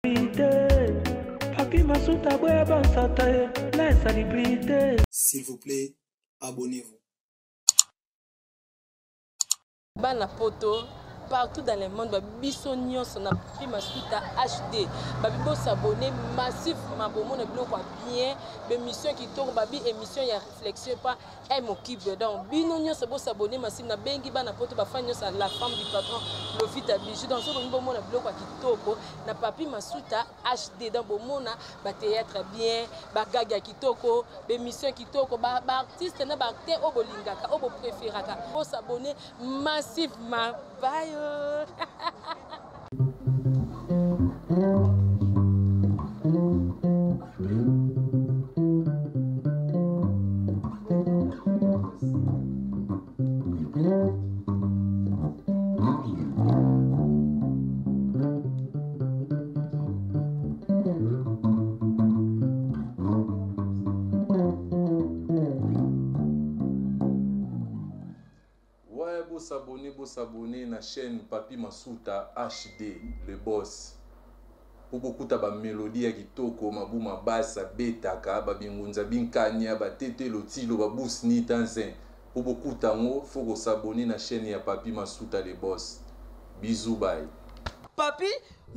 Papi Masuta boya bansata la célébrité. S'il vous plaît, abonnez-vous. Bana poto partout dans le monde, biso nyonso na Papi Masuta HD. Babi bo s'abonner massivement pour mon blog bien, émission qui tourne babi émission ya réflexion pas un mokib donc bino nyonso bo s'abonner massivement na bengi bana poto ba fa nyonso la femme du patron Lofita Bijou dans ce bon mon blog qui toko na Papi Masuta HD dans bon mona ba théâtre bien, ba gaga qui toko, émission qui toko ba artiste na ba acteur o bolingaka o bo préféraka. Bo s'abonner massivement. Bye. S'abonner à la chaîne Papi Masuta HD, le boss. Pour beaucoup de mélodies qui toko mabuma basa beta ka babingunza binkanya batete lotilo babus ni tanzen. Pour beaucoup de temps, faut s'abonner à la chaîne ya Papi Masuta le boss. Bisous bye. Papi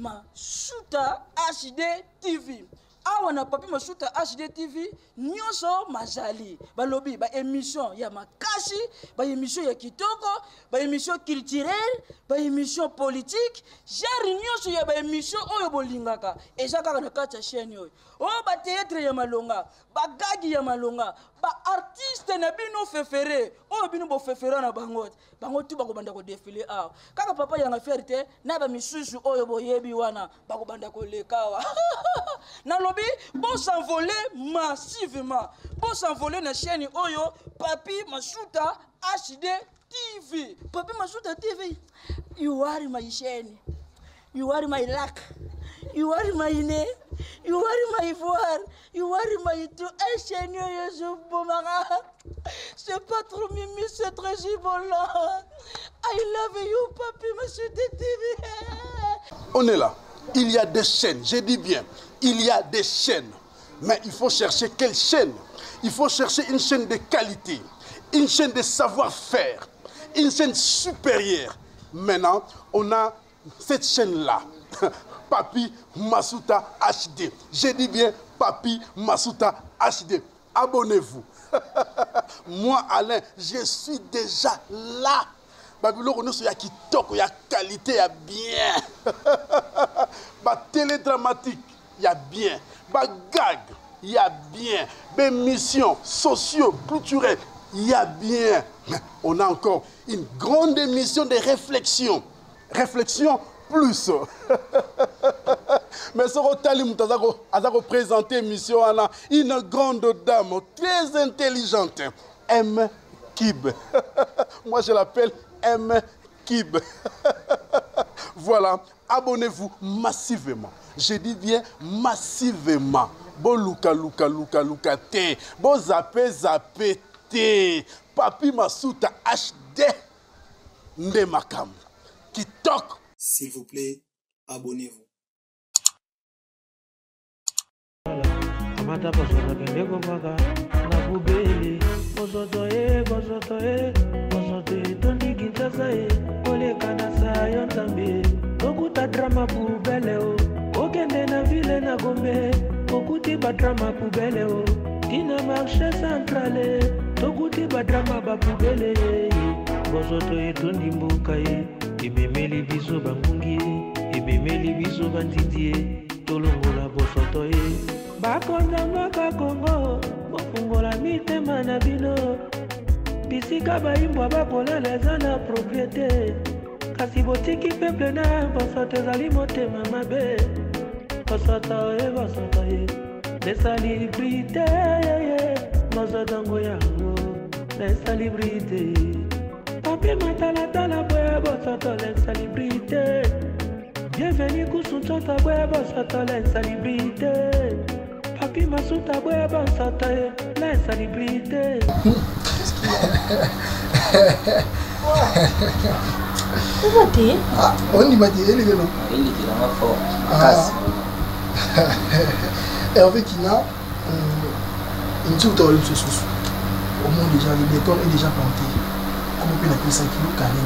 Masuta HD TV. Awana Papi Masuta HD TV nyonso mazali balobi ba émission ya makashi ba émission ya kitoko ba émission culturelle ba émission politique genre nyonso ya ba émission oyo bolingaka eza kaka na kati ya chaîne oyo o ba théâtre ya malonga ba gagi ya malonga ba artiste na bino fefere oyo bino bo fefera na bango tu bako banda ko défiler a kaka papa ya ngaferte na ba misusu oyo boyebi wana bako banda ko lekawa na lobi bon s'envoler massivement bon s'envoler na chaîne oyo Papi Masuta HD TV. Papi Masuta TV, you are my chaîne, you are my luck, you are my name, you are my voix, you are my tout. Et chaîne yo bomara, c'est pas trop mimi, c'est très gibolant. I love you Papi Masuta TV. On est là. Il y a des chaînes, je dis bien, il y a des chaînes. Mais il faut chercher quelle chaîne? Il faut chercher une chaîne de qualité, une chaîne de savoir-faire, une chaîne supérieure. Maintenant, on a cette chaîne-là, Papi Masuta HD. Je dis bien Papi Masuta HD. Abonnez-vous. Moi, Alain, je suis déjà là. Babylone, il y a qui toque, il y a qualité, il y a bien. Bah, télédramatique, il y a bien. Bah, gag, il y a bien. Bah, missions sociaux, culturelles, il y a bien. Mais on a encore une grande émission de réflexion. Réflexion plus. Mais ce Rotalim a représenté émission une grande dame très intelligente. M. Kib. Moi, je l'appelle M. Kib. Voilà, abonnez-vous massivement. Je dis bien massivement. Bon luka te. Bon zappé te. Papi Masuta HD. Ndemakam. Qui toque. S'il vous plaît, abonnez-vous. Okuta drama poubelle o okende na ville na Gombe okuti ba drama poubelle o tina marché centrale okuti ba drama ba poubelle bozoto etondi mboka ebemeli biso bangungi ebemeli biso bandidie tolongola bosoto bakondangaka Kongo bofungola mitema na bino bisika bayimbwa bakolala eza na propriété kasi botiki peuple na bosoto ezali motema mabe bosoto l'insalubrité bosotongo yango l'insalubrité papi matalatala boye bosoto l'insalubrité bienvenue kusuntsota boye bosoto l'insalubrité Papi Masuta boye bosoto l'insalubrité. On y m'a dit, il est là. Il est là, Hervé Kina, il dit que tu es au moins déjà, le béton est déjà planté. Comment on peut appeler ça qui nous canne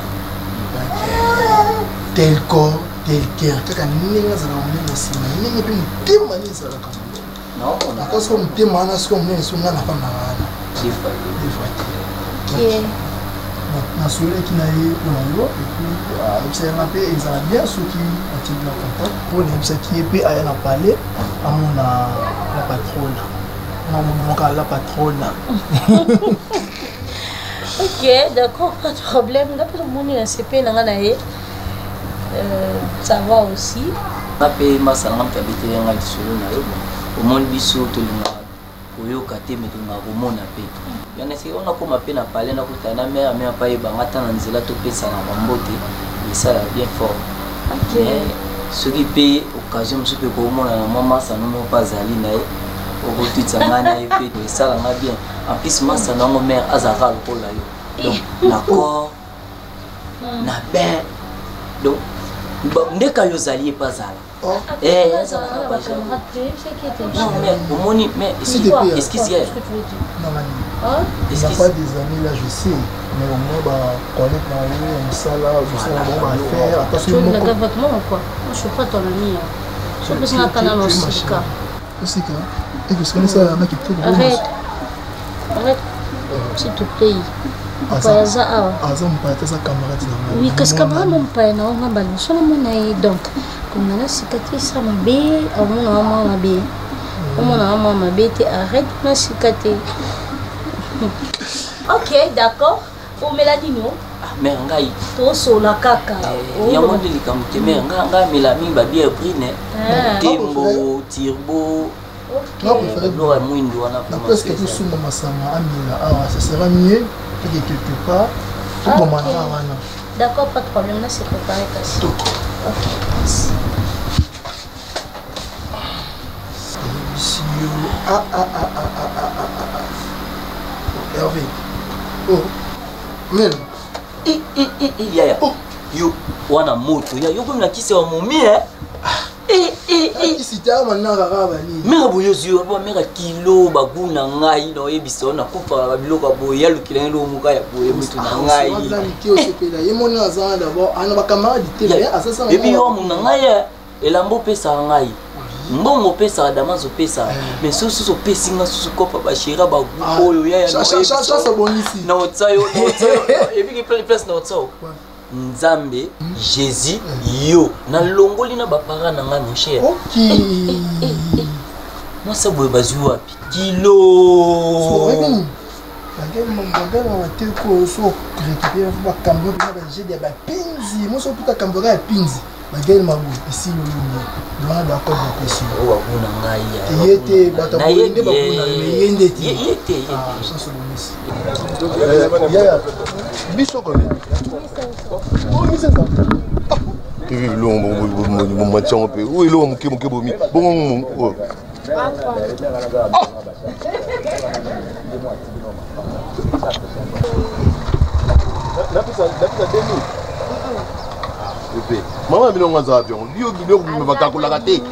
tel corps, tel cœur, tu as un négat à la main aussi, mais il n'y a pas une témoignage à la caméra. Non, parce qu'on témoigne ce qu'on est sur la femme. J'ai fait. Na soleil qui n'a eu pour l'eau, et puis c'est un peu bien ceux qui ont été bien contents. Pour les qui est puis à la palais, à mon la patronne. La patronne. Ok, d'accord, pas de problème. D'après le monde, il y a CP, ça va aussi. Après, ma salam qui habite dans le solo, au monde bisou, tout le monde. Oyo kate me tunga komona pe yana se ona koma pe na pale na kutana mère mais pas ebangata na nzela to pesa na bambote et ça bien fort. Mais ce qui paye occasion je peux komona na mama ça non pas ali na au tout ça ngana et puis ça la bien en plus ma ça na mère azara le kola yo donc d'accord na ben donc ndeka yo zali pas zala. Eh, ça va pas. Non, mais au moins, mais est-ce qu'il y a? Non, il n'y a pas des années là, je sais. Mais au moins, connaître ça là, je sais, on va faire. Attention, tu es avec moi ou quoi? Je ne suis pas ton ami. Je suis plus dans le canal aussi. Aussi, et que ce qu'on est ça, là, qui peut. Arrête. Arrête. S'il te plaît. Oui, qu'est-ce que mon père n'a pas balance donc comme la cicatrice ça m'a bé à mon maman m'a bé mon maman m'a bé arrête ma cicatrice. Ok, d'accord. Pour Mélanie non mais ngai to so la kaka ya mo de likamte mais ngai Mélanie ba bien pris né tembo tirbo. Non, presque tout sous ma sama amila ah ça sera mieux que quelque part tout bon mana. D'accord, pas de problème, là c'est préparé casse. Ok, merci. Hervé. Oh. Mel. Ya. Yo wana moto. Ya yo comme na kisi wa momi mera boyozio ba mera kilo baguna ngai no yebiso na kufa biloko boya lukila lo muka ya boye mutu na ngai et puis yo muna ngai elambo pesa ngai mbongo pesa damazo pesa mais so pesinga so kopa ba shira ba oyo ya na otsayo et puis place na otsayo Nzambe, Jésus, yo, na longoli na bapara na nga mon cher. Ok. Moi ça boye bazu wapi? Kilo. So rebi. Bagay na teko so récupérer ba cambo na ba j'ai des ba pinzi. Moi so puta cambo ga pinzi. Bagay ma bu ici le ni. Loin d'accord de question. O wa kuna ngai ya. Yete bata bo inde ba kuna yende ti. Yete. Ça c'est bon ici. Ya. Biso ko ni. Tu vis l'eau, mon matin, où est l'eau, mon kébomi? Bon, oh. Maman, il y a un avion. Il va calculer la tête.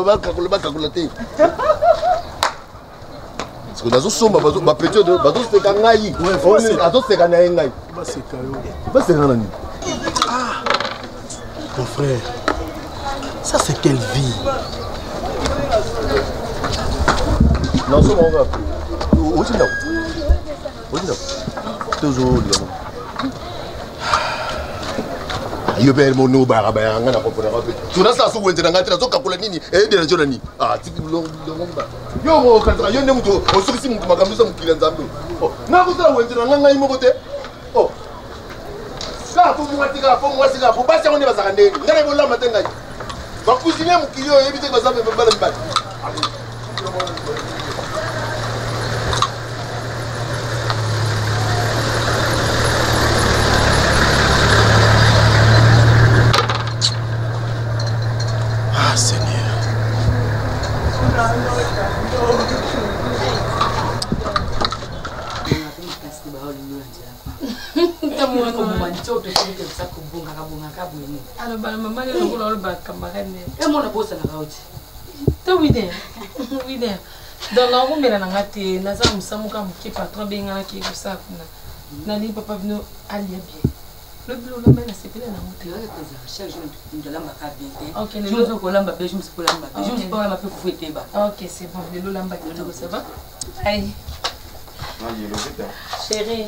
Parce que dans ce sommet, ma petite, c'est kangaï. C'est kangaï. C'est kangaï. Ah, mon frère, ça c'est quelle vie? Non, c'est mon gars. Où c'est là? Toujours là. Je vais mon nom barabé, on a compris. Tu n'as pas souhaité dans la tête, tu as nini et de la journée. Ah, tu peux le yo mo katra yo nemu to o sukisi mu makamisa mu kila nzambe. Oh, na ko tala wente na nganga imo kote. Oh. Ka fu mu watika fu mu wasika fu basi ngone basaka ndeni. Ngane bolla matenga. Ba kuzine mu kiyo ebite bazabe mbala mbala. Ah Seigneur. To wide. Wide. Dans la roue, mais la te naza musamuka muki patron benga ki kusa kuna. Nali papa vino alia bien. Le boulot là mais c'est pas la montée. Chaque jour de la maka bien. OK, je me ko lamba be, je me suis pas lamba. Je me suis pas lamba pour fouetter ba. OK, c'est bon, le lamba qui ça va. Aïe. Chérie.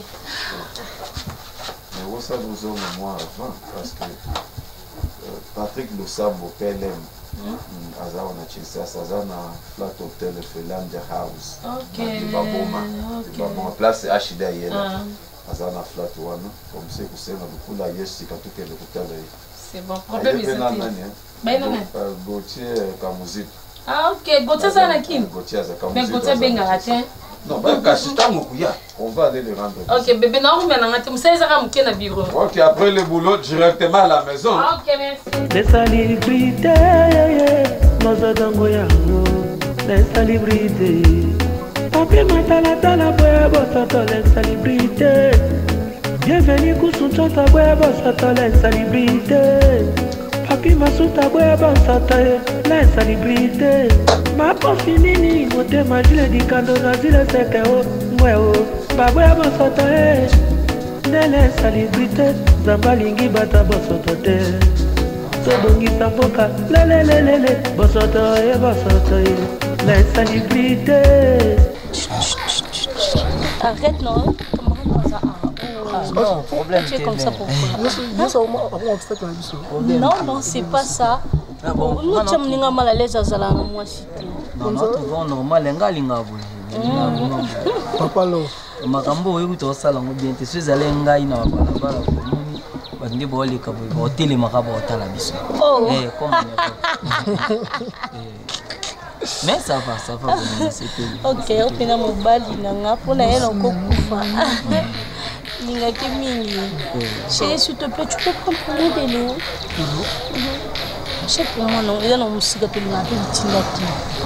Mais ça nous a moi avant parce que Patrick Lussambo PLM Azar on a Chelsea Sazana Flat Hotel Finlandia House. OK. Bon place Ashida Yela. Azana Flat One comme c'est que c'est beaucoup la yes quand tout est le côté. C'est bon. Problème est ben non. Gauthier Kamuzit. Ah OK, Gauthier ça na kim. Gauthier ça Kamuzit. Mais Gauthier benga atien. Non, on va aller le rendre. Ok, bébé, non, mais bureau. Ok, après le boulot, directement à la maison. Ok, merci. Les célébrités, nos adangoyango, les célébrités. Papi matala tala boya bosoto les célébrités. Bienvenue kusunchota boya bosoto les célébrités. Papi masuta boya bosoto les célébrités. Ma pofinini mote majile di kando na zile seke o mweo baboya bosoto nele célébrité zambalingi bata bosoto te sobongisa mboka lelelelele bosoto les célébrités. Arrête non. Non, problème. Tu es comme ça pour non, non, c'est pas ça. Nous sommes mal à l'aise à Zalana, moi cité. Non, non, normal, linga Papa lo. Makambo wewe utosala ngobien te swezale ngai na balabala komoni bandi bole ka bo hotel makabo otala biso. Comme mais ça va c'est tout. OK, opina mobali nanga pona yelo kokufa. Ninga mingi. Chérie, s'il te plaît, tu peux prendre de l'eau. Je sais pour moi non, il y a non musique que la vie tindaki.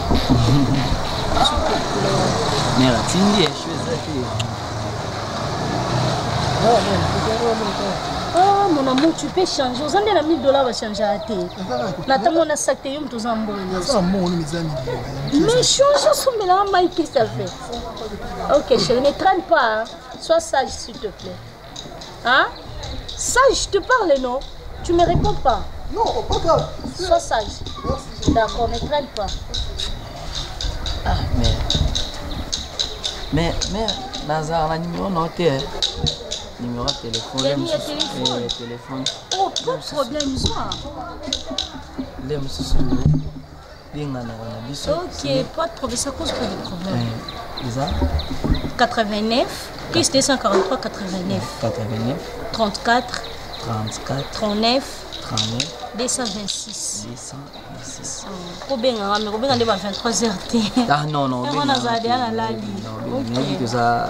Mais la tindi est chouette. Ah mon amour, tu peux changer. Vous avez $1000 va changer à thé. Nathan on a sacté yum tous en bon. Mais change son mélange, qu'est-ce que ça fait? OK, chérie, ne traîne pas. Sois sage s'il te plaît. Hein? Sage, je te parle non? Tu me réponds pas. Non, pas grave. Sois sage. D'accord, ne traîne pas. Ah, mais Nazar, la numéro noté. Numéro de téléphone. Téléphone. Oh, pas de problème, ça. Ok, pas de problème, ça cause pas de problème. 89, plus 243, 89. 34, 39, 226. Robin, mais Robin a 23h. Ah non, non. On a zadé à la ligne. Ok.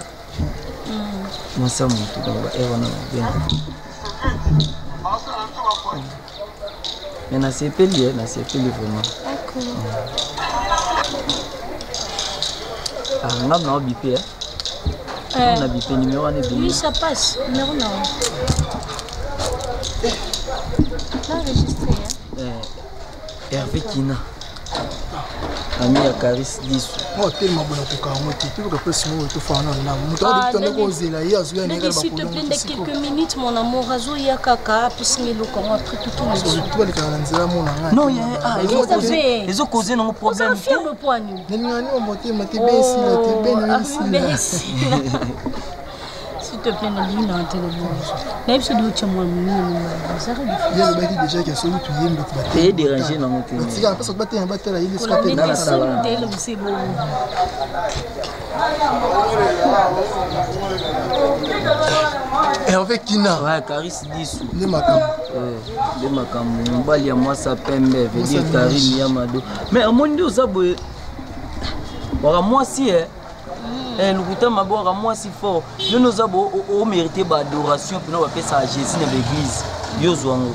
Moi, ça mais na c'est payé vraiment. D'accord. On a bipé. On a bipé numéro on est bien. Oui, ça passe. Numéro non. Là enregistré Hervé Kina. Ami ya Caris 10. Oh, tellement bon pour carrément. Tu peux que si moi tu fais un homme. Tu as dit que tu as hier sur une s'il te plaît de quelques minutes mon amour azo ya kaka puisque le comment après tout tu vas le calendier mon anga. Non, ils ont causé non problème. Ça fait le point nu. Nani on monter monter bien ici. S'il te plaît, ne dis pas même si tu as moi ça il y a le mec déjà qui a celui tu y es mais dérangé dans mon téléphone. Si on passe battre un batteur là, il est squatté dans la salle. C'est bon. Et avec Kina. Ouais, Caris 10. Les makam. Les makam. Mbali ya moi ça pembe veut dire Karim Yamado. Mais au monde où ça boy. Voilà moi si le goûter ma boire moi si fort. Nous nous avons mérité d'adoration pour nous appeler ça Jésus dans l'église. Yo zwango.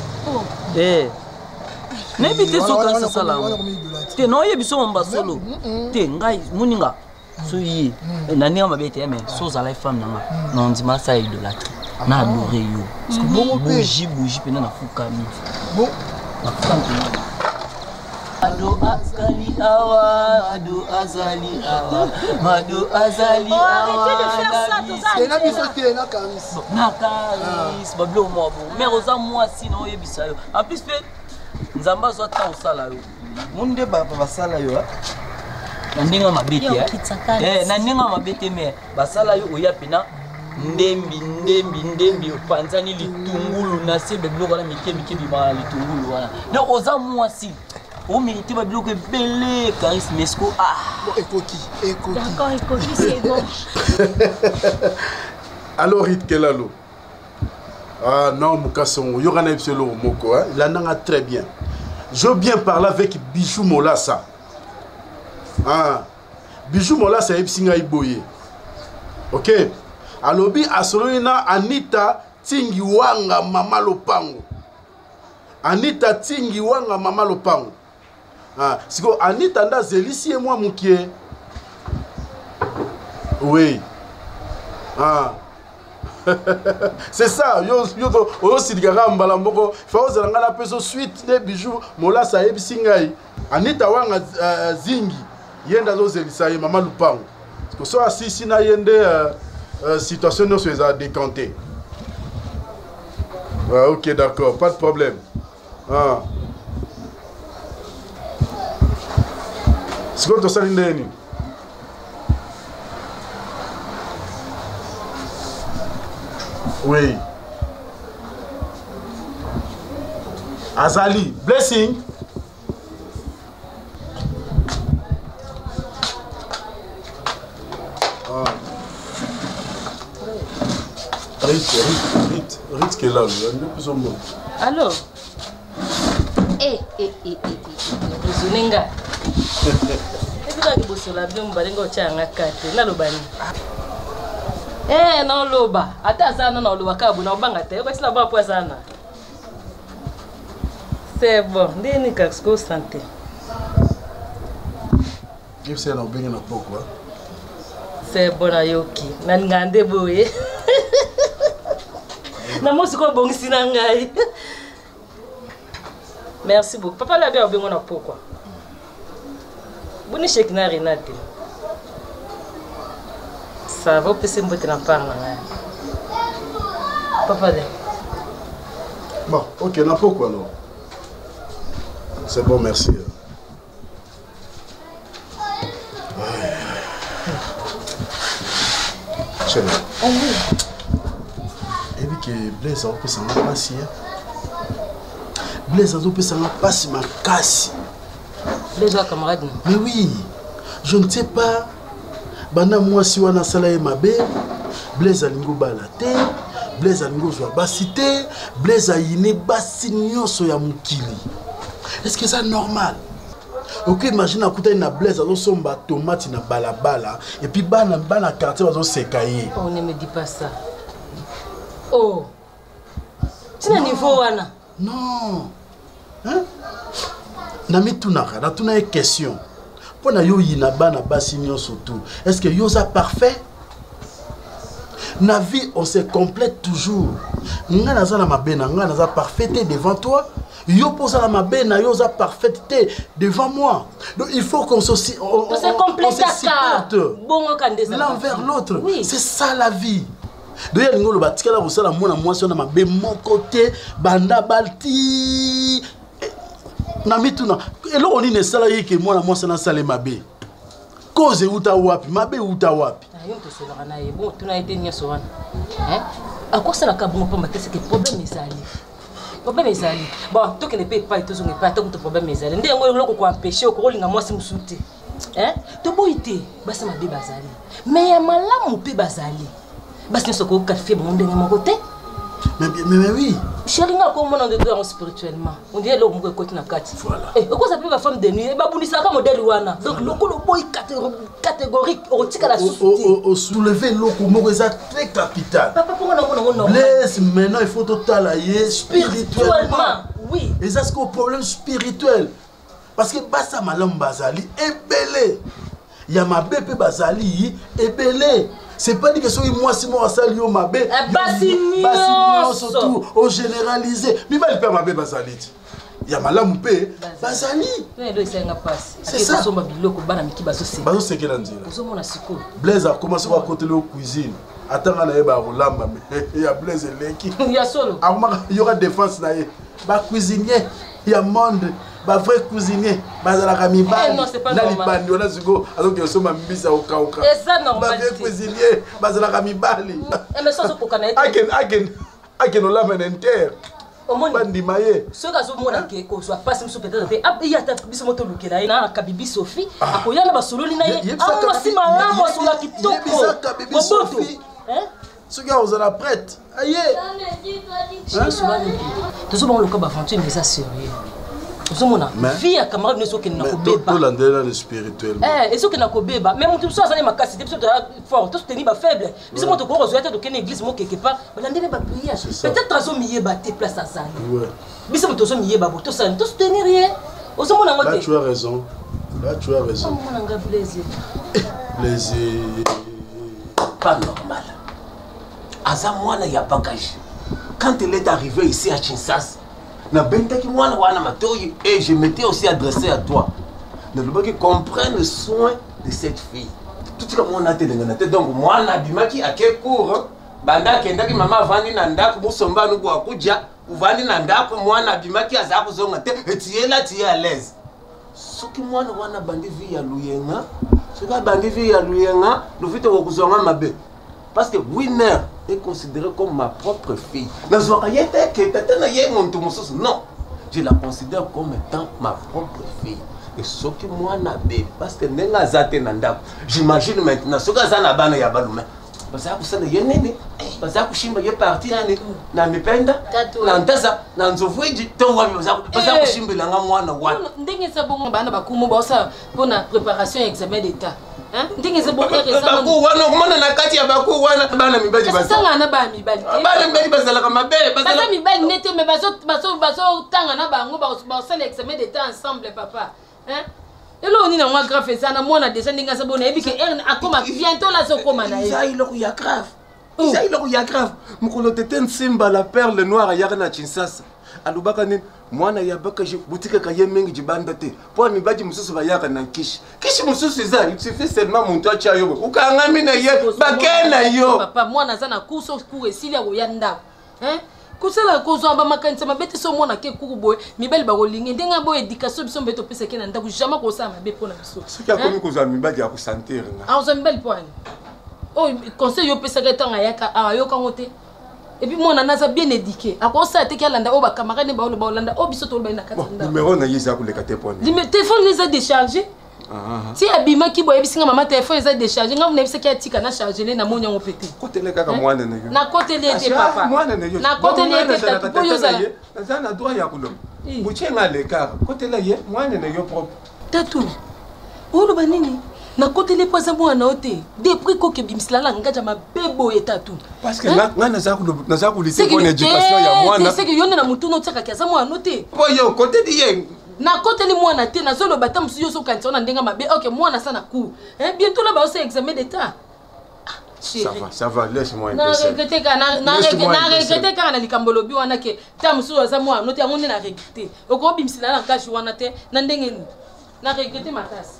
N'habite so comme ça là. Te non yebiso mba solo. Te ngai muninga. So yi nani amabete mais so za la femme nanga. Non ndima ça idolâtre. Na adorer yo. Parce que bon bougie pena na fukami. Bon. Ado askali awa, Mado Azali awa, Mado Azali awa. Arrêtez de faire ça, tout ça. C'est la bisoté, la caris. Nakaris, bablo moi bon. Mais Rosa moi sinon yebisa yo. En plus Nzamba zo ta osala yo. Munde ba basala yo. Na ndinga mabete na ndinga mabete me basala yo oya pena ndembi panzani litungulu na sebe biloko na mike bima litungulu wana. Na Rosa moi si o mérite ba biloko belé Caris Mesco Ekoki. D'accord, Ekoki c'est bon. Alors Rit Kelalo. Ah non, Moukasson, il y aura un epsilon Moko, il en a très bien. Je veux bien parler avec Bijou Molassa. Ah, Bijou Molassa est Singa Iboye. Ok. Alobi Asolina Anita Tingiwanga Mama Lopango. Anita Tingiwanga Mama Lopango. Ah, c'est que Anita Nda Zelici et moi Moukié. Oui. Ah. C'est ça, yo Sidgara Mbalamoko, faut la peso suite des bijoux, Mola Saeb Singai, Anita Wanga Zingi, Yenda Zelisa et Mama Lupang. Parce que ça, si na yende situation nous se a décanté. Ah, ok, d'accord, pas de problème. Ah. C'est quoi ton saline? Oui. Azali, blessing. Ah. Rit qui est là, alors. Zunenga. Bosola bien balengo changa kate na lobani. Non loba. Ata sana na loba kabu na obanga te. Ko sila ba po sana. C'est bon. Ndeni kasko santé. Give say na obenge na poko. C'est bon na yoki. Na ngande boye. Na mosi ko bongisi na ngai. Merci beaucoup. Papa la bien obengo na poko. Boni chèque na Renate. Ça va passer un peu de temps. Papa. Bon, ok, n'a pas quoi non. C'est bon, merci. Chérie. Oh oui. Et puis que Blaise a opé ça m'a passé. Blaise a opé ça m'a passé ma casse. Blaise a camarade. Mais oui, je ne sais pas. Bana moi si wana sala ye mabe, Blaise alingo balate, Blaise alingo zwa basité, Blaise ayine basi nyonso ya mukili. Est-ce que c'est normal? Ok, imagine akuta na Blaise azo somba tomate na balabala et puis bana quartier azo sekaye. On ne me dit pas ça. Oh. Tu n'as niveau wana? Non. Hein? Nami tunaka, na tuna une question. Pona yo yina bana basi nyonso tout. Est-ce que yo za parfait? Na vie on se complète toujours. Nga naza na mabena, nga naza parfaité devant toi. Yo posa na mabena, yo za parfaité devant moi. Donc il faut qu'on se supporte l'un vers l'autre. Oui. C'est ça la vie. Donc il y a le batikala ko sala mona mwasi na mabe mon côté banda balti. Namituna elo oni ne sala yeke mwana mwasi na sala mabe. Cause uta wapi, mabe uta wapi. Yo to sala na yebo tuna été nyoso wana. Hein? À quoi ça la kabongo pa matese que problème ezali. Problème ezali. Bon, to que ne paye pas et to zonge pas to que problème ezali. Ndé ngo loko ko empêcher ko linga mwasi musuti. Hein? To boité basa mabe bazali. Mais ya malamu pe bazali. Basi nso ko qualifier bon ndenge mon côté. Mais oui. Chérie, on a des spirituellement. On dirait que l'homme est côté na kati. Voilà. Et pourquoi ça peut la femme de nuit? Et bah ça comme modèle wana. Donc le boy catégorique, on tika la au soulever l'oko mo très capital. Papa pour on Blaise maintenant il faut total ailler spirituellement. Oui. Et ça c'est un problème spirituel. Parce que basa malam bazali ebelé. Il y a ma bébé bazali ebelé. C'est pas dit que soit moi si moi sali yo mabe. Bassignon surtout au généralisé. Mais va le faire mabe basalit. ya malamu mpe bazali. C'est ça. Bazo sekela nzela. Blaise a commencé à côté de la cuisine. Attends, il y a Blaise Leki. Il y a solo. Il y aura défense. Il y a cuisinier, il y a monde. Ba vrai cuisinier, bazala kamibali. Non, c'est pas normal. On a zigo, alors que soma mbisa au kauka. Et ça normal. Ba vrai cuisinier, bazala kamibali. Mais ça c'est pour connaître. Agen on l'a menenter. Bandimaye. Ce que je mona ke ko soit pas sur peut-être fait. Ah, il y a ta biso moto lukela ina kabibi Sophie. Akoya na basololi na ye. Ah, on si malama sur la kitoko. Bisa kabibi Sophie. Hein? Ce gars vous la prête. Aïe. Je suis là. Tout ce monde le cas aventure mais ça sérieux. Ozomona vie ya camarade ne soki na kobeba to landela le spirituel et soki na kobeba mais mutu so azali makasi te biso to fort to tenir ba faible biso moto ko rezoiter to ken église mo quelque part landela ba prière peut-être azo miyeba te place azali biso moto zo miyeba bo to ça to tenir rien ozomona ngote là tu as raison ozomona nga plaisir pas normal aza mwana ya bagage quand il est arrivé ici à Kinshasa na bentaki mwana wana matoyi et je m'étais aussi adressé à toi ne le qui comprenne soin de cette fille tout ce que mon a te donc mwana bimaki ake cours banda kendaki mama vandi na ndako busomba nuko akuja uvandi na ndako mwana bimaki aza kuzonga te etiela tie à l'aise soki mwana wana bandi vie ya luyenga soki bandi vie ya luyenga lufite kokuzonga mabe parce que Winner est considérée comme ma propre fille. Non, je la considère comme étant ma propre fille. Et ce qui moi n'a pas, parce que j'imagine maintenant, ce que ça n'a pas de parce que ça n'est parce que je suis parti dans mes peines, dans ça, dans ce voyage, parce que je suis dans moi. Pour la préparation et examen d'état. Ndenge ze bo baku wana komona na kati ya baku wana bana mibali basa sala na ba mibali bana mibali bazala ka mabe bazala mibali nete me bazo tanga na bango ba sala examen d'état ensemble papa elo ni na mwa grave ça na mona déjà ndinga se bona ebike akoma bientôt la zo koma na ça il ya grave ça il ya grave mukolo tete nsimba la perle noire ya na Kinshasa alubaka nini mwana ya baka boutique ka yemengi jibanda te po mi baji mususu bayaka na kishi mususu za il suffit seulement mon toi cha yo ukangami na ye bakena yo papa mwana za na kuso ku esili ya yanda kusala kozo ba makanisa mabete so mwana ke kukuboy mibali ba kolingi ndenga bo éducation biso mbeto pesa ke na ndaku jamais ko sa mabe pona biso ce qui a komi kozo mibali ya ko sentir na ozo mibali poani oh conseil yo pesa ke tanga yaka ayoka ngote. Et puis mon anaza bien éduqué. À quoi ça te kalanda o ba camarade ba o landa o biso to ba na katanda. Numéro na yeza ko le kate point. Le téléphone les a déchargé. Si abima ki boye bisinga mama téléphone les a déchargé. Nga vunebisa ki atika na charger le na monya ngo pété. Côté le kaka mwana na yo. Na côté le te papa. Na côté le te ta po yo zala. Ça na droit ya kulo. Buchenga le kaka. Côté la ye mwana na yo propre. Tatu. O lo banini. Na côté les poisons mwana ote depuis ko ke bimsila la ngaja mabebo etatu parce que nga naza ku liter pour éducation ya mwana c'est que yone na mutu no tsaka kya za mwana ote po yo côté diye na côté les mwana te na zolo batam su yo so kanti ona ndenga mabe OK mwana sana ku bientôt là ba aussi examen d'état ça va laisse-moi un peu na regrette kana likambolo bi wana ke tam su za mwana ote ngone na regrette oko bimsila la ngaji wana te na ndenge ni na regrette makasi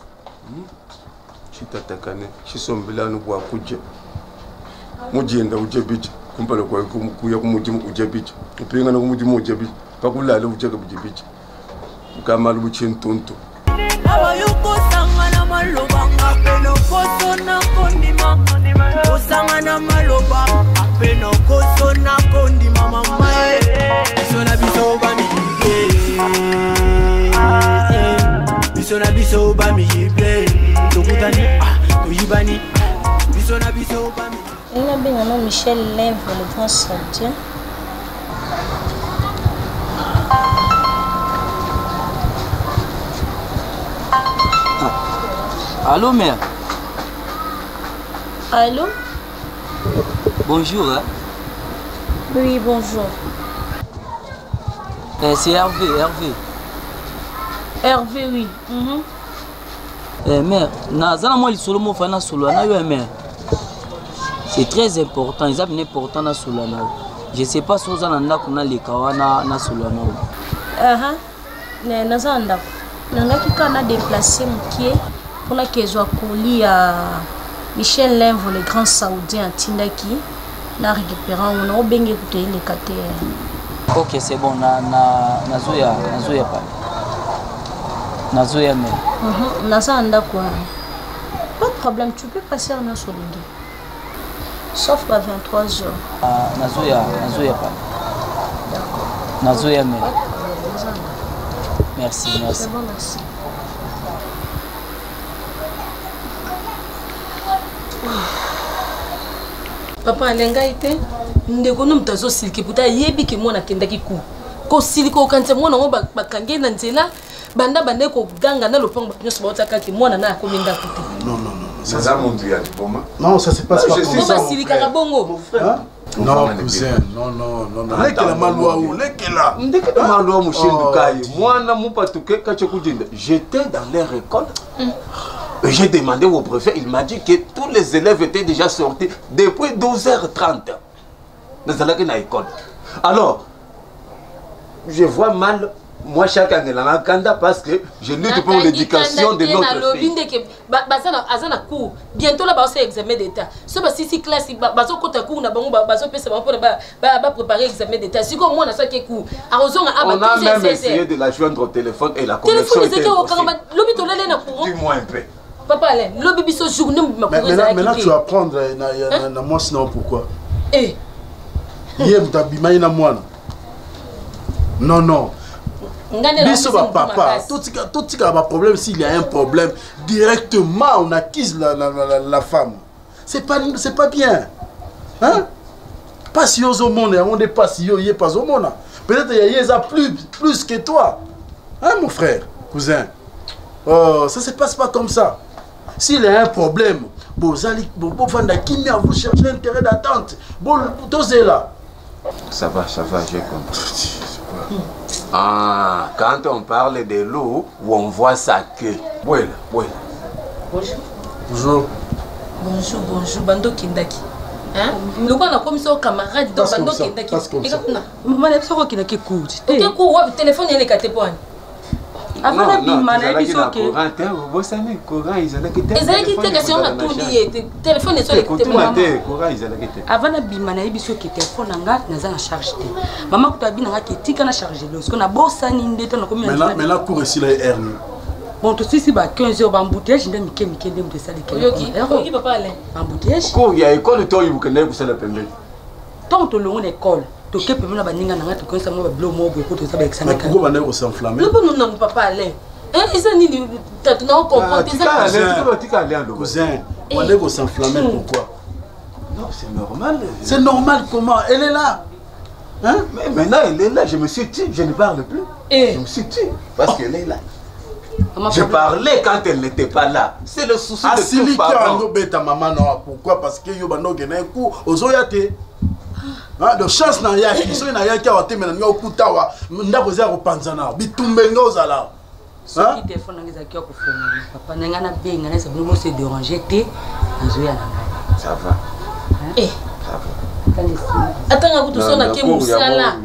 chitatakane chisombilano bwa kuje mujenda ujebiji kumpala kwa kuya kumujimu ujebiji upinga na kumujimu ujebiji pakulala ujeka bijibiji kama lubuchintuntu abayuko sangana maloba ngapeno kosona kondima osangana maloba apeno kosona kondima mama sona bisoba mige bisona bisoba mige tokutani toyibani bisona bisoba mige il a bien nommé Michel Lèvre le grand chantier. Allô mère. Allô. Bonjour. Hein? Oui, bonjour. C'est Hervé. Hervé, oui. Mère, nazana moi lisolo mo fana solo na yo mère. C'est très important, ils ont important na solo na. Je sais pas si vous en avez na le kawana na solo na. naza ndako nangaki kaka na déplacé mokie mpona kezwa koli ya Michel Lemvo le grand saoudien atindaki na récupérant ngo na obenge kuta eleka te. Ok, c'est bon, nazoya pale. Nazoya mais. Naza ndako. Pas de problème, tu peux passer à notre solingi. Sauf à 23h. Nazoya pale. Nazoya mais. Merci. C'est bon, merci. Papa alenga ite ndeko no mtazo siliki puta yebi ke mwana kendaki ku ko siliki ko kanse mwana ngo bakange na nzela banda ko ganga na lopango nyonso baota kaki mwana na akominda kuti. Non. C'est ça mon dieu Boma. Non, ça se passe pas comme ça. Ko silika ka bongo. Non, cousin, non. Lekela malwa ou lekela. Ndeke malwa mushindu kai. Mwana mupatuke kache kujinda. J'étais dans leur école. J'ai demandé au préfet, il m'a dit que tous les élèves étaient déjà sortis depuis 12h30 dans la école. Alors, je vois mal, moi chacun est dans la kanda parce que je lutte pour l'éducation de notre fille. Bientôt là, on va examen d'état. Si c'est classe, on va préparer l'examen d'état. Si on a même essayé de la joindre au téléphone et la connexion était impossible. Du moins un peu. Papa, le bébé ce jour, maintenant tu vas prendre na moi sinon pourquoi? Eh. Hier t'abimai na moi. Non. Biso papa, tout a un problème s'il y a un problème directement on acquise la femme. C'est pas bien. Hein? Pas si au monde, on n'est pas si y est pas au monde. Peut-être il y a plus que toi. Hein mon frère, cousin. Oh, ça se passe pas comme ça. S'il y a un problème, vous cherchez l'intérêt d'attente. Bon, dosez là. Ça va, j'ai compris. Ah, quand on parle de l'eau, on voit sa queue. Voilà. Bonjour. Bonjour, Bando Kindaki. Hein? Nous avons comme ça camarade de Bando Kindaki. Maman, elle sort qui n'a que court. Tu as couru, le téléphone est le téléphone. Avant la bimane, il y a courant, ils allaient quitter. Ils allaient quitter parce qu'on a tout lié. Téléphone est sur le téléphone. Avant la bimane, il y a que téléphone n'a pas chargé. Maman, tu as bien qui a chargé. Parce qu'on a bossé n'indé dans combien de temps. Mais là, cours ici, là, est bon, tu sais, si 15 heures d'embouteillage, je vais me dire de ça. Qui va pas aller? Embouteillage. Il y a école, toi, il vous connaissez, vous savez la peine. Tant que l'on école. Tu peux me dire que tu as un bleu mot pour tout ça. Mais pourquoi on est s'enflammer? Non, papa, allez. Ils ont dit que tu n'as pas compris. Cousin, on est s'enflammer pourquoi? Non, c'est normal. C'est normal comment? Elle est là. Hein? Mais maintenant, elle est là. Je me suis dit, je ne parle plus. Je me suis dit, parce qu'elle est là. Je parlais quand elle n'était pas là. C'est le souci de tout parent. Pourquoi? Parce que yo bano gena ku ozoyate. De chance na yaki, so na yaki awate mena ngo kutawa, ndako za ko panzana, bitumbenga ozala. Hein? Qui téléphone ngeza ki ko fona. Papa nga na benga na sabu mo se déranger te, azoya na. Ça va. Eh. Ça va. Attends, vous tous on a que musala.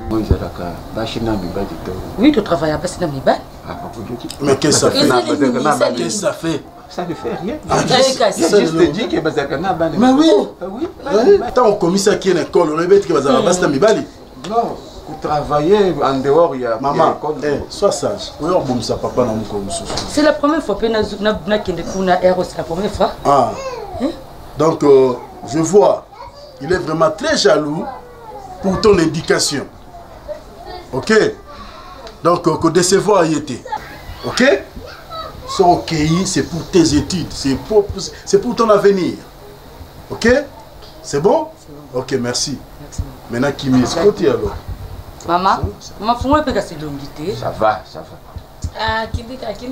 Oui, tu travailles à Bassina Miba. Mais qu'est-ce que ça fait? Qu'est-ce que ça fait? Ça ne fait rien. J'ai juste dit que Bazakana. Mais oui. Tant on commis ça qui est une école, on est bête que Bazakana Mibali. Non, pour travailler en dehors, il y a. Maman, sois sage. C'est la première fois que nous avons c'est la première fois. Ah. Donc, je vois, il est vraiment très jaloux pour ton éducation. Ok? Donc, que décevoir y était. Ok? Ce recueilli, c'est pour tes études, c'est pour ton avenir. Ok? C'est bon? Ok, merci. Maintenant, Kimi, est-ce que tu es alors? Maman, faut moi pégasser l'ongité. Ça va. Ah, Kili,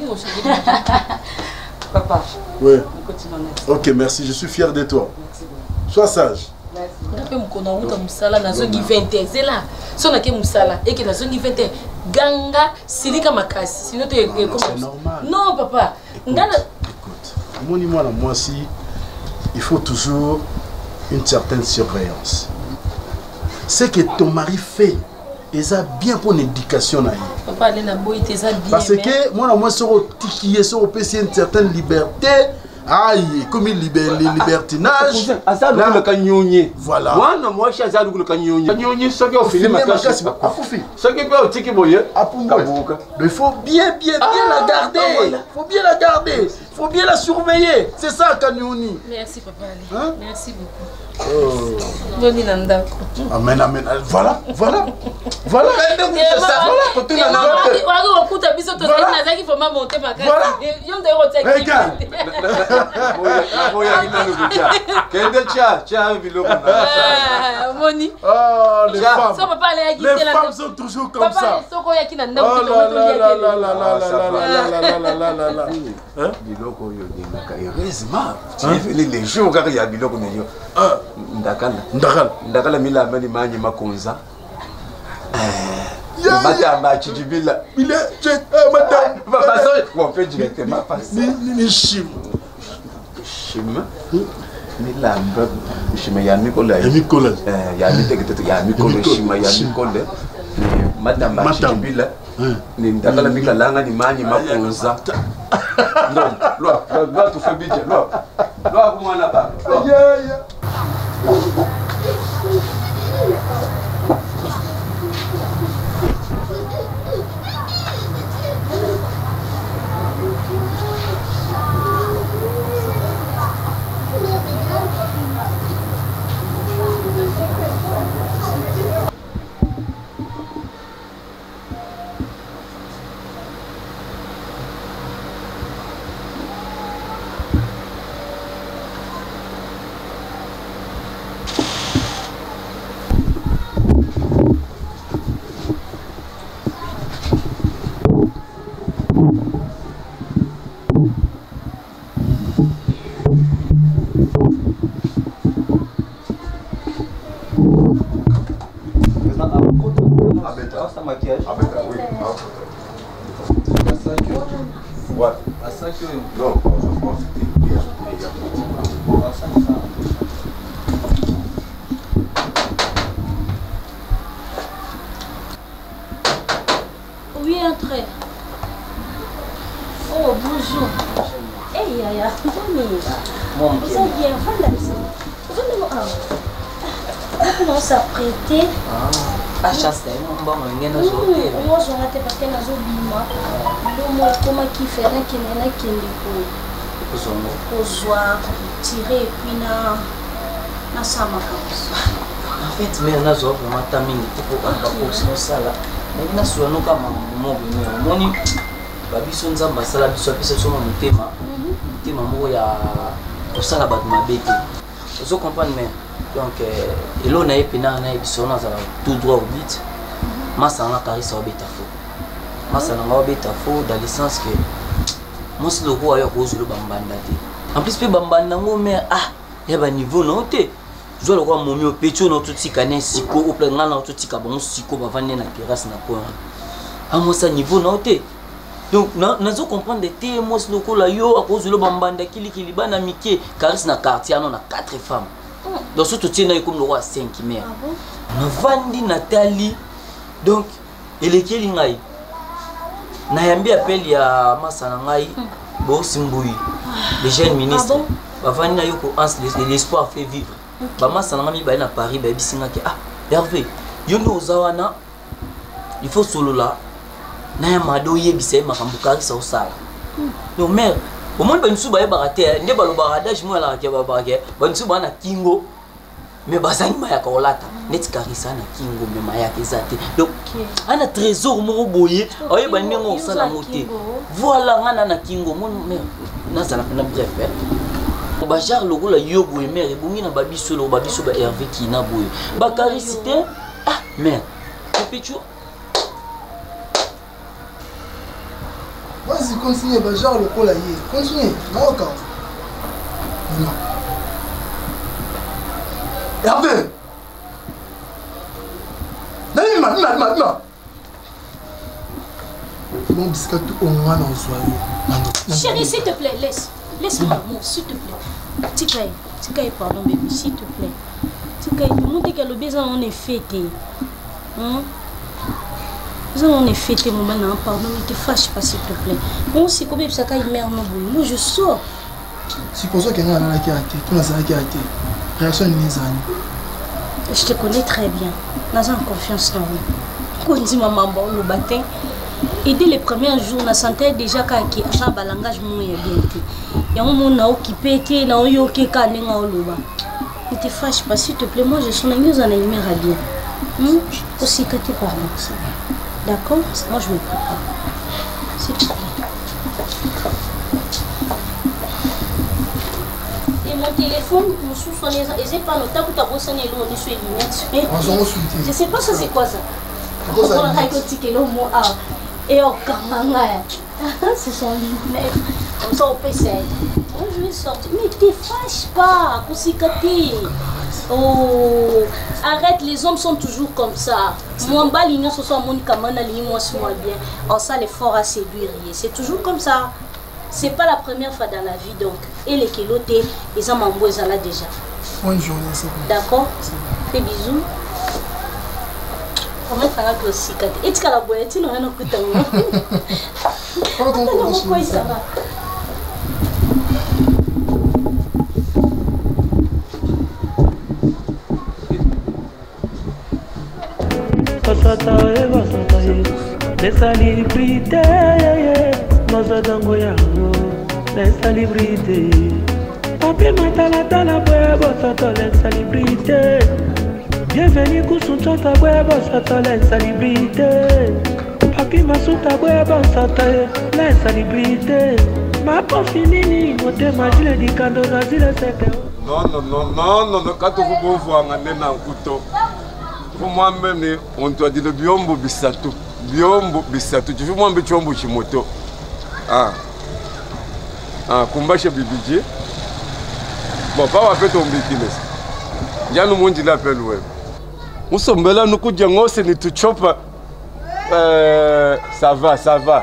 Papa. Oui. Ok, merci, je suis fier de toi. Sois sage. Ganga silika makasi sinon tu es normal. Non papa. Écoute, moi si il faut toujours une certaine surveillance. Ce que ton mari fait, Et ça bien pour l'éducation. Papa, aller na boy, t'es ça bien. Parce que moi, sur le ticket, sur le PC, une certaine liberté. Aïe, comme il libertinage. Voilà. Moi, je suis à le cagnon. Cagnon, ce qui est au film, ma casse. Ce qui est au ticket boyer. Mais il faut bien la garder. Il faut bien la garder. Il faut bien la surveiller. C'est ça, Cagnoni. Merci, papa. Hein? Merci beaucoup. Boni Nandako. Amen, amen. Voilà. Voilà. Voilà. Moni. Les femmes sont toujours comme ça. Les jours car il y a biloko meilleur. Ndakala mila mani mani makonza. Madame Chidibila. Il est madame. On fait directement passer. Ni chim. Chim. Mila mbe chim ya Nicolas. Nicolas. Ya Nicolas chim ya Nicolas. Madame Chidibila. Ni ndakala mila langa ni mani makonza. Non, là tu fais bien. Là comment on a pas. Oui, entrez. Oh, bonjour. Hey, Yaya, bonjour. Vous êtes bien, on commence à prêter. Ah, chasse, bon, on est dans le moi, je vais te passer dans le bima. Moi, comment qui fait un qui n'est qui est pour tirer et puis na sama. En fait, mais on a vraiment taming pour un ça là. Mais on a souvent nous comme mon moni babiso nzamba sala biso pesa so mutema. Mutema mo ya kosala ba mabete. Vous comprenez mais donc et là on a épina na biso na za tout droit au but. Masa na karisa obeta fo. Masa na obeta fo dans le sens que moi c'est le roi ya kozulu bambanda te. En plus pe bambanda ngo mais ya ba niveau non te. Je le roi momi opecho no tutika na siko o plein na tutika bon siko ba vande na terrasse na ko. À moi ça niveau non te. Donc nazo comprendre des te moi c'est le ko la yo a kozulu bambanda kili bana mike karisa na quartier non na 4 femmes. Donc surtout tiens na comme le roi 5 mères. Na vandi Nathalie. Donc il est qui ngai. Na yambi appel ya masana ngai bo simbui. Les jeunes ministres. Ba vandi na yoko ans l'espoir fait vivre. Ba masana ngami ba na Paris ba bisinga ke Hervé. Yo no zawana. Il faut solo là. Na ya mado yebisa makambuka sa osala. Donc mère, au moins ba nsuba ya barate nde ba lo baradage mo la ke ba barake. Ba nsuba na kingo. Mais bazani maya ka olata. Net karisa na kingo me maya ke zate. Donc ana trésor mo boye, oye ba ndengo osala moté. Voilà ngana na kingo mon mère. Na sala na bref. Ba jar logo la yo boye mère ebungi na babiso lo babiso ba Hervé ki na boye. Ba karicité mère. Pécho. Vas-y, continue, bah genre le col aïe. Continue, non encore. Non. Hervé! Non. Mon biscuit tout au moins dans le soir. Chérie, s'il te plaît, laisse-moi, s'il te plaît. Tikaï, pardon, bébé, s'il te plaît. Tikaï, tout le monde dit que le besoin en est fêté. Nous allons fêter mon moment, pardon, ne te fâche pas s'il te plaît. Moi, c'est comme ça qu'il mère moi, je sors. Supposons qu'il y a un qui a été, tout le monde qui a été. Réaction de mes amis. Je te connais très bien. Nous avons confiance en vous. Quand on dit maman, bon, le matin, et dès les premiers jours, on sentait déjà qu'il y a un langage bien. Il y a un monde occupé, il y a un monde qui est ne te fâche pas, s'il te plaît. Moi, je suis amie, vous en avez bien. Aussi que tu parles. D'accord? Moi, je me prépare. S'il te plaît. Et mon téléphone, je suis pas notable, tu as besoin de je sais pas ça, c'est quoi ça? Et au c'est son lunettes. Comme ça, au PC. Je vais sortir. Mais te fâche pas, oh, arrête, les hommes sont toujours comme ça. Moi, en ce soit mon camana, moi, bien. Oh, ça, l'effort à séduire. C'est toujours comme ça. C'est pas la première fois dans la vie, donc. Et les kilotés, ils ont m'envoyé ça là déjà. Bonne journée, c'est bon. D'accord? Fais bisous. On va mettre un peu aussi. Et tu as la boîte, tu n'as rien à coûter. Pourquoi ça va? Les célébrités, nos adangoya, les célébrités. Papi matala tala boya bosoto les célébrités. Bienvenue kusunchota boya bosoto les célébrités. Papi masuta boya bosoto les célébrités. Ma pofinini mote majile di kando na zile sete. Non, quand vous voir un couteau. Pour moi-même, on doit dire le biombo bisato. Biombo bisato. Tu veux moi un biombo chimoto. Kumba chez Bibidji. Bon, pas fait ton bikini. Il y a nous monde qui l'appelle web. Nous sommes là, nous coudions, c'est tout chop. Ça va.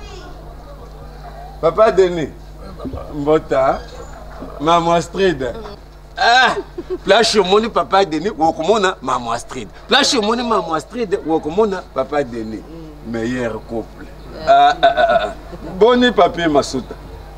Papa Denis. Mbota. Maman Astrid. Place mon papa Denis, ou comme Maman Astrid. Place mon Maman Astrid, ou comme papa Denis. Meilleur couple. Bonne papier Masuta.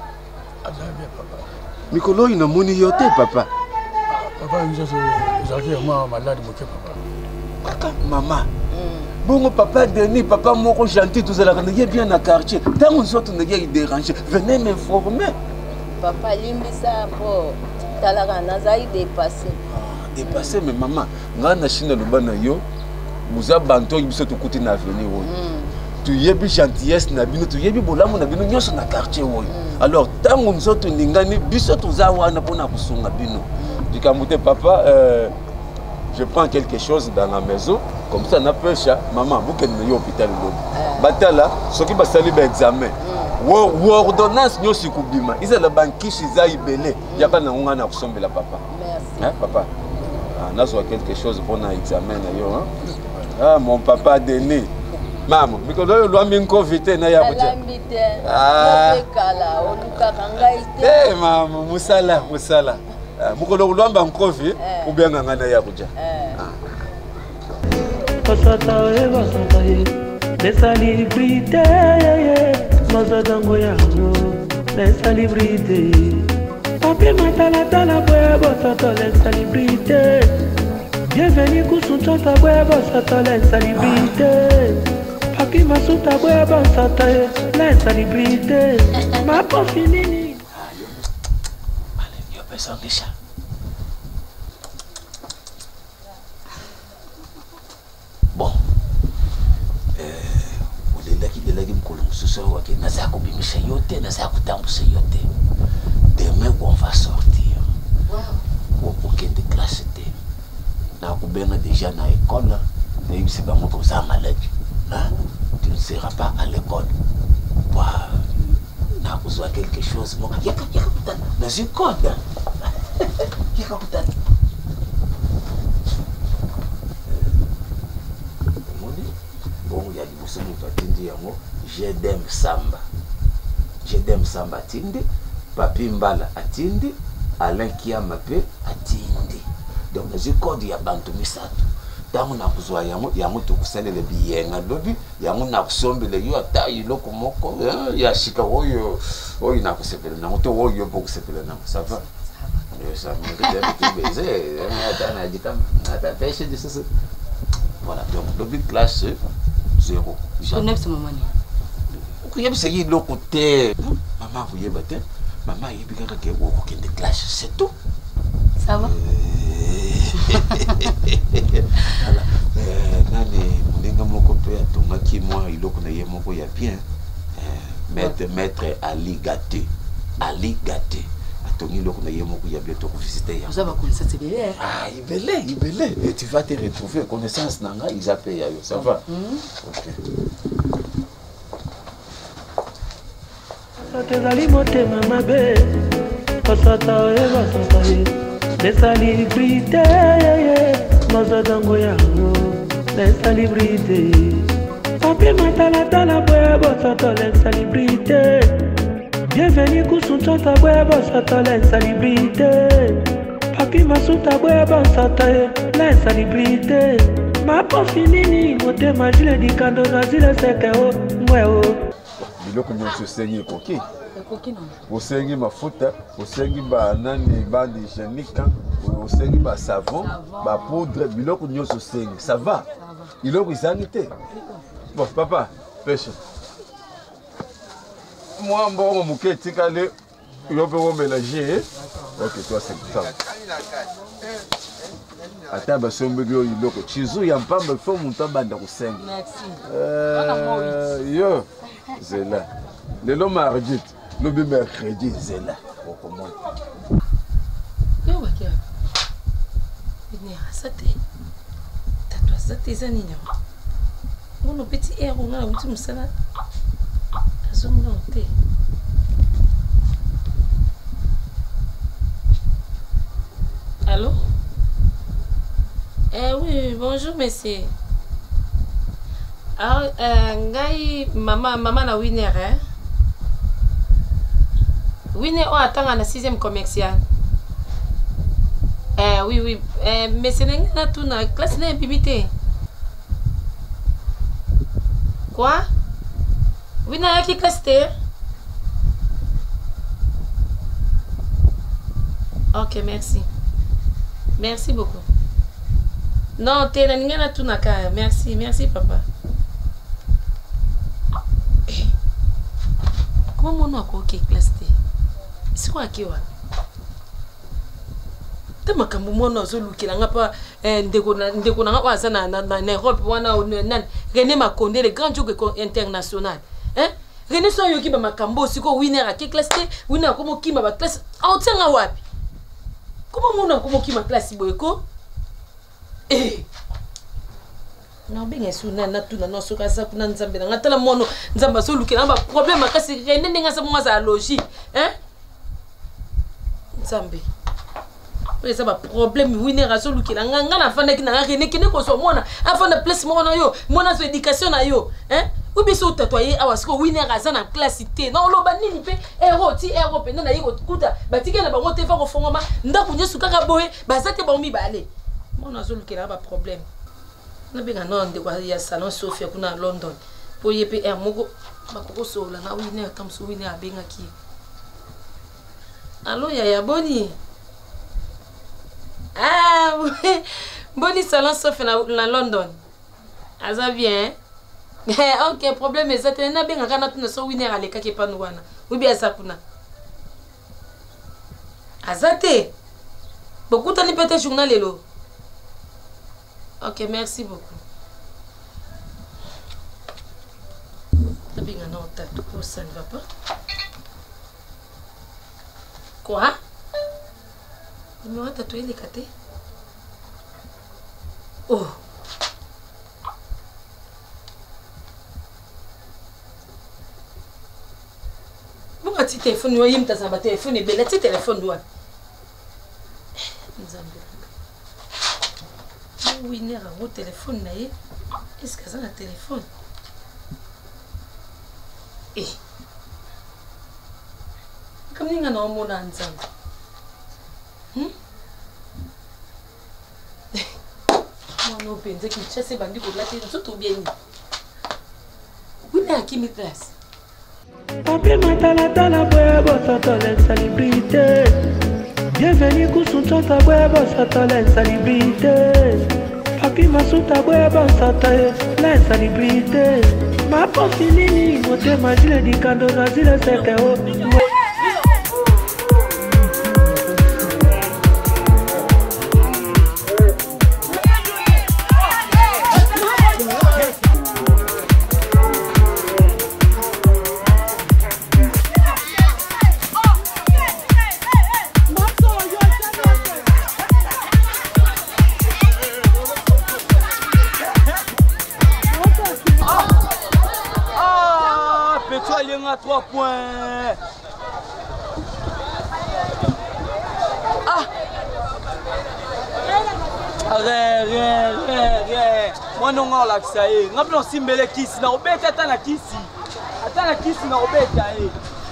Mikolo, il n'a moni yoté, papa. Papa, j'ai moi malade, papa. Maman. Bon, papa Denis, papa mon gentil, tout ça, il est bien dans le quartier. Tant que nous autres, nous sommes dérangés, venez m'informer. Papa, Limbisa, Talaka, Nazaï dépassé. Dépassé, mais maman, quand on a chine le ban yo, vous avez banto, vous êtes au côté de l'avenir. Tu y es bien gentillesse, tu y es bien bolam, on a bien nous sommes dans le quartier. Alors, tant que nous autres, nous sommes tous à Wana pour nous sonner bino. Du coup, papa, je prends quelque chose dans la maison, comme ça, on a pêche, maman, vous êtes au hôpital. Batala, ce qui va salir l'examen. Ou ordonnance nous si kubima ils ont la banquiche ils a ibelé il y a pas na ngana kusombe la papa merci papa n'a soit quelque chose pour un examen yo mon papa Denis maman mikolo yo lwa minko vite na ya kuja kala oluka kangaite maman musala mukolo lwamba nkovi ou bien ngana ya kuja les célébrités, nos adangoya, les célébrités. Papi matala tala boya bosoto les célébrités. Bienvenue kusunchota boya bosoto les célébrités. Papi masuta boya bosoto les célébrités. Ma pofinini. Allez, yo personne déjà. Bon. Demain on va sortir. Pour qu'il de classe déjà dans l'école, mais c'est pas moi comme ça malade. Tu ne seras pas à l'école. On a besoin de quelque chose. Il y a dans une code. Il y a bon, il y a des personnes qui disent Jedem Samba. Jedem Samba atindi, Papi Mbala atindi, Alain Kiamape atindi. Donc, dans le code, il y a Bantu Misato. tango na kuzwa yango tokusalela biyenga lobi yango na kusombela yo ata iloko moko ya shika oyo na kusepela nango to oyo po kusepela nango ça va ça mérite un petit baiser attends dit comme attends pêche de ça voilà donc lobi classe 0 connais ce moment ni kuyeba c'est iloko te maman kuyeba te maman yebika ke wo kende classe c'est tout ça va voilà nani mulinga moko pe atomaki moi iloko na ye moko ya bien maître Ali Gate atongi iloko na ye moko ya bien to visiter ya ça va comme ça c'est bien ah ibele et tu vas te retrouver connaissance nanga ils appellent ya yo ça va OK Tezali motema mabe Pasata eva sataye Desalibrité Nozadango yango Desalibrité Papi matala boya bosoto Desalibrité Bienvenue kusunchota boya bosoto Desalibrité Papi masuta boya bosoto Desalibrité Mapo finini motema jile dikando Nazile seke o mweo biloko nyonso esengi ekoki non osengi mafuta osengi banani bandi hygiénique osengi ba savon ba poudre biloko nyonso osengi ça va iloko izangi te bon papa pêche moi mbongo moke etikale yo mpe omélanger ok toi c'est ça ata basombeli oyo iloko chizu ya mpamba ifo moto abanda kosenga yo zela lelo mardi lobi mercredi zela okomona yo wakia ni asate tatu asate zanini mono petit air on a uti musala azonga te allô oui bonjour monsieur alors ngai maman na winner winner on attend na 6e commercial oui mais c'est na tout na classe na bibité quoi winner qui classe te ok merci beaucoup non t'es na tout na ka merci papa. Comment on a quoi classe c'est quoi qui va te makambo mona ozolukela nga pa ndeko na nga waza na Europe wana nan René Makonde le grand joke international René so yoki ba makambo siko winner a ki classe winner komo kima ba classe autanga wapi comment mona komo kima classe boyeko non bien sûr na tout na soka sa kuna nzambe na tala mono nzamba so lukela ba problème akasi René ninga sa mwa za logique nzambe ça ba problème winner aso lukela nga na fanda ki na René kene ko so mona afanda place mona yo mona so éducation na yo ou bien so tatoyer awasiko winner aza na classe té na loba nini pe ti Europe na yiko kuta batike na bango te fa ko fongoma ndaku nyesu kaka boye bazate ba mi bale mona so lukela ba problème na benga non de kwa ya salon Sophia kuna London po yepe moko bakoko so la na winner comme so winner abenga ki allo ya boni boni salon Sophia na London aza bien ok problème est ça na benga kana tuna so winner aleka ke panu wana ubi asa kuna azate bokuta ni pete journal lelo. Ok, merci beaucoup. Ça ne va pas. Quoi? Il me va tatouer les catés. Oh. Bon, petit téléphone, il me t'a téléphone et belle, petit téléphone, ouais. Winner a un téléphone naïe. Est-ce que ça a un téléphone? Comme nous avons un mot ensemble. mwana openza kinshasa ebandi kolatela soto obieni wina yakimi place papi matalatala boye bosoto l'insalubrité bienvenue kusuntsota boye bosoto l'insalubrité papi masuta boye bosoto l'insalubrité maposi nini motema zile dikando na zile sekeo à 3 points. Rien. Moi non on l'a ça y. Ngapno simbele kisi na obeta ata na kisi. Ata na kisi na obeta eh.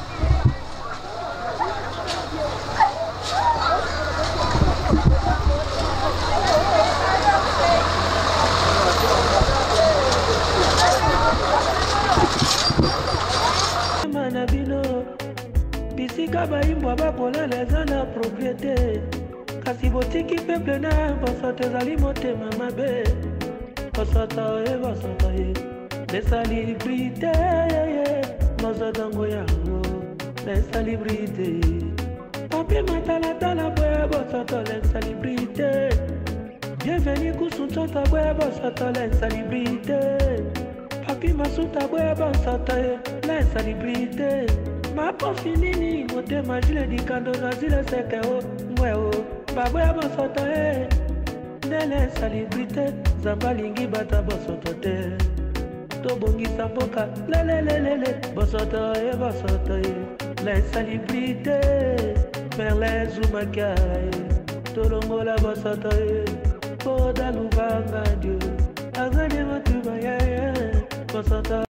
bisika baimbwa bakolela eza na propriété kasi botiki peuple na bosoto ezali motema mabe bosoto ye l'insalubrité bosotongo yango l'insalubrité papi matalatala boye bosoto l'insalubrité bienvenu kusuntsota boye bosoto l'insalubrité papi masuta boye bosoto l'insalubrité maposi nini motema zile dikando na zile sekeo mweo baboya bosoto nde l'insalubrité nzambe alingi bata bosoto te tobongisa mboka lelelelele bosoto l'insalubrité merlin zumakai tolongola bosoto poda lubanga dio azali motuma bosoto